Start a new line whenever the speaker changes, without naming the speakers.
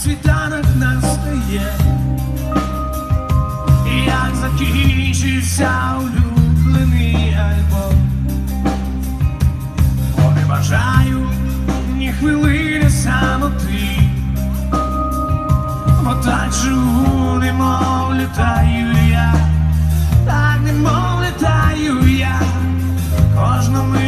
світанок настає, як закінчився улюблений альбом. Бо не бажаю ні хвилини самоти, бо так живу, немов літаю я, так немов літаю я, кожну мить